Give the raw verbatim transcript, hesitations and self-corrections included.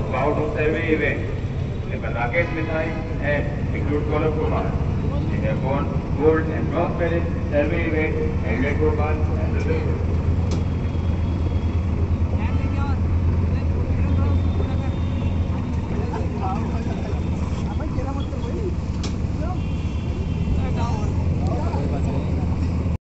proud of survey event. The Rakesh Mithai and include Gaurav Kumar. They have won gold and bronze medals in survey event held at Bhopal and Rudapur.